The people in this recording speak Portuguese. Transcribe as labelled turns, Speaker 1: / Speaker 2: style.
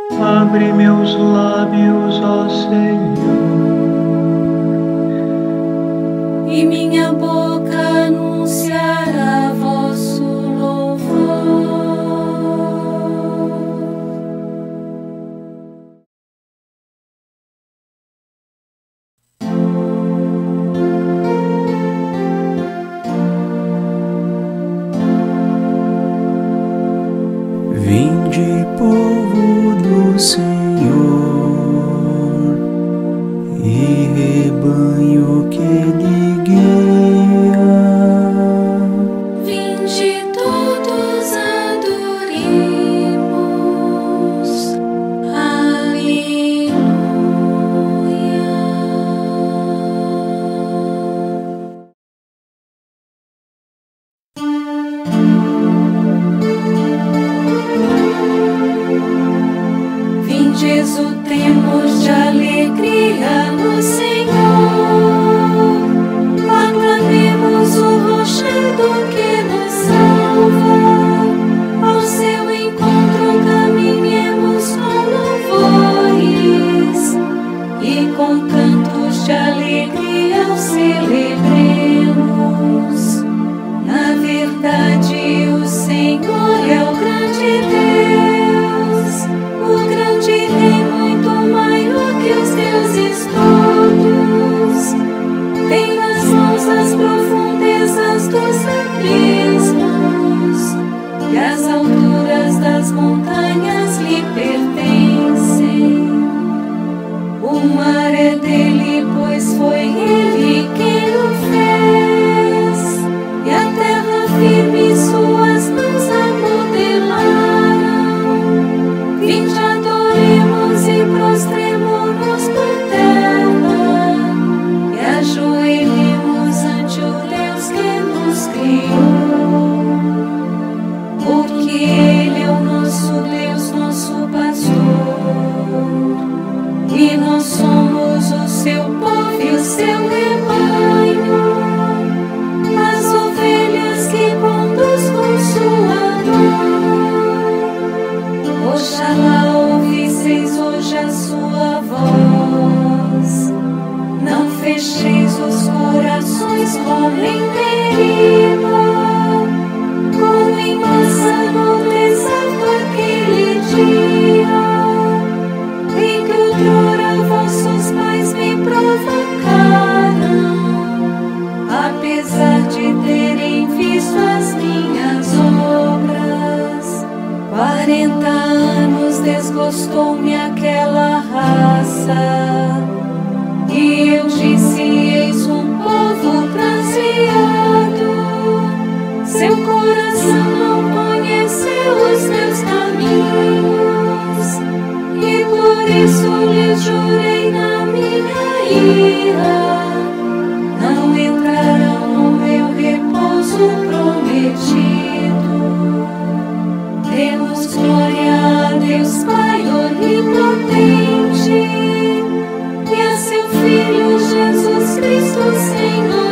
Speaker 1: Abre meus lábios, ó Senhor,
Speaker 2: e minha boca anunciará vosso louvor.
Speaker 3: Vinde, povo do Senhor, e rebanho que Ele guia.
Speaker 2: Vinde todos adoremos, aleluia. Vinde, exultemos de alegria no Senhor, aclamemos o rochedo que nos salva, ao seu encontro caminhemos com louvores, e com cantos de alegria o celebremos. Na verdade, o Senhor é o grande Deus, o grande Rei, muito maior que os deuses todos. Tem nas mãos as profundezas dos abismos, e as alturas das montanhas lhe pertencem. O mar é dele, pois foi ele quem o fez, e a terra firme suas mãos a modelaram. Vinde, adoremos e prostremo-nos por terra, e ajoelhemos ante o Deus que nos criou. Porque Ele é o nosso Deus, nosso pastor, e nós somos o seu povo e o seu rebanho, as ovelhas que conduz com sua mão. Oxalá ouvisseis hoje a sua voz, não fecheis os corações como em Meriba, como em Massa no deserto aquele dia, em que outrora vossos pais me provocaram, apesar de terem visto as minhas obras. 40 anos desgostou-me aquela raça, e eu disse: eis um povo transviado, seu coração não conheceu os meus caminhos, e por isso lhes jurei na minha ira, não entrarão no meu repouso prometido. Demos glória a Deus Pai onipotente, e a seu Filho Jesus Cristo Senhor